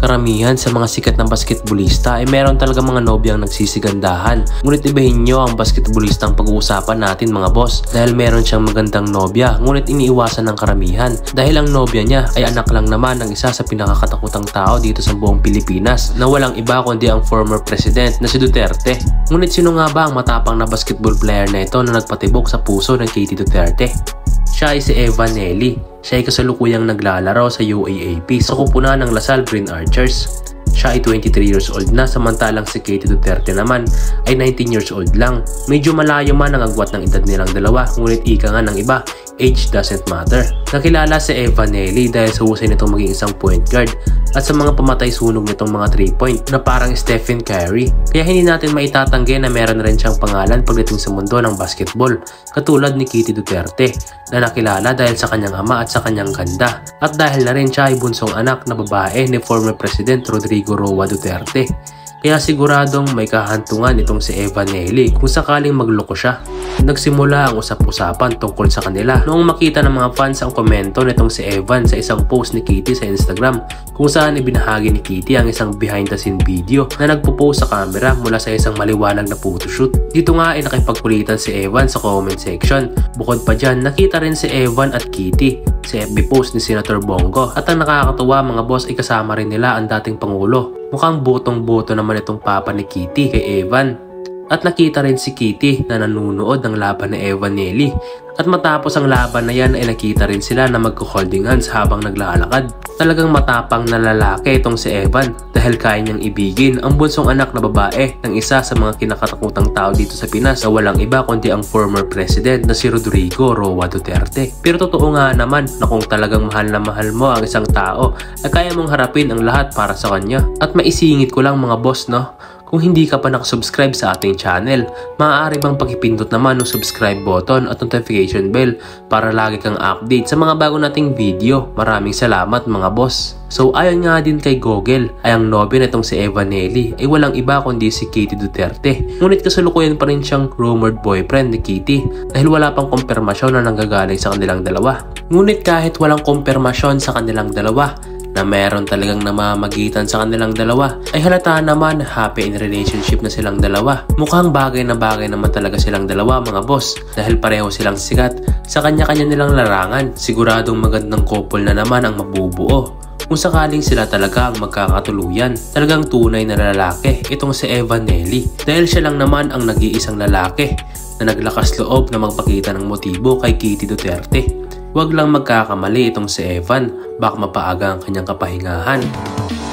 Karamihan sa mga sikat na basketballista ay meron talaga mga nobyang nagsisigandahan. Ngunit ibahin nyo ang basketballistang pag-uusapan natin mga boss, dahil meron siyang magandang nobya ngunit iniiwasan ng karamihan dahil ang nobya niya ay anak lang naman ng isa sa pinakakatakutang tao dito sa buong Pilipinas na walang iba kundi ang former president na si Duterte. Ngunit sino nga ba ang matapang na basketball player na ito na nagpatibok sa puso ng Katie Duterte? Siya ay si Eva Nelly. Siya ay kasalukuyang naglalaro sa UAAP sa kupunan ng Lasal Green Archers. Siya ay 23 years old na, samantalang si Katie Duterte naman ay 19 years old lang. Medyo malayo man ang agwat ng edad nilang dalawa, ngunit ika nga ng iba, age doesn't matter. Nakilala si Eva Nelly dahil sa husay nitong maging isang point guard at sa mga pamatay sunog nitong mga 3-point na parang Stephen Curry. Kaya hindi natin maitatanggi na meron rin siyang pangalan pagdating sa mundo ng basketball, katulad ni Katie Duterte na nakilala dahil sa kanyang ama at sa kanyang ganda, at dahil na rin siya ay bunsong anak na babae ni former President Rodrigo Roa Duterte. Kaya siguradong may kahantungan itong si Eva Nelly kung sakaling magloko siya. Nagsimula ang usap-usapan tungkol sa kanila noong makita ng mga fans ang komento nitong si Evan sa isang post ni Katie sa Instagram, kung saan ibinahagi ni Katie ang isang behind the scene video na nagpo-post sa camera mula sa isang maliwanag na photoshoot. Dito nga ay nakipagkulitan si Evan sa comment section. Bukod pa dyan, nakita rin si Evan at Katie sa FB post ni Senator Bongo, at ang nakakatuwa mga boss ay kasama rin nila ang dating Pangulo. Mukhang botong-boto naman itong papa ni Katie kay Evan. At nakita rin si Katie na nanunood ng laban ni Eva Nelly. At matapos ang laban na yan ay nakita rin sila na magko-holding hands habang naglalakad. Talagang matapang na lalaki itong si Evan dahil kaya niyang ibigin ang bunsong anak na babae ng isa sa mga kinakatakutang tao dito sa Pinas na walang iba kundi ang former president na si Rodrigo Roa Duterte. Pero totoo nga naman na kung talagang mahal na mahal mo ang isang tao ay kaya mong harapin ang lahat para sa kanya. At maisingit ko lang mga boss, no? Kung hindi ka pa nakasubscribe sa ating channel, maaari bang pakipindot naman ng subscribe button at notification bell para lagi kang update sa mga bago nating video. Maraming salamat mga boss. So ayon nga din kay Google ay ang nobya nitong si Eva Nelly ay walang iba kundi si Katie Duterte. Ngunit kasalukuyan pa rin siyang rumored boyfriend ni Katie dahil wala pang kumpirmasyon na nanggagaling sa kanilang dalawa. Ngunit kahit walang kumpirmasyon sa kanilang dalawa na meron talagang namamagitan sa kanilang dalawa, ay halata naman happy in relationship na silang dalawa. Mukhang bagay na bagay naman talaga silang dalawa mga boss dahil pareho silang sikat sa kanya-kanya nilang larangan. Siguradong magandang couple na naman ang mabubuo kung sakaling sila talaga ang magkakatuluyan. Talagang tunay na lalaki itong si Eva Nelly dahil siya lang naman ang nag-iisang lalaki na naglakas loob na magpakita ng motibo kay Katie Duterte. Huwag lang magkakamali itong si Evan, baka mapaaga ang kanyang kapahingahan.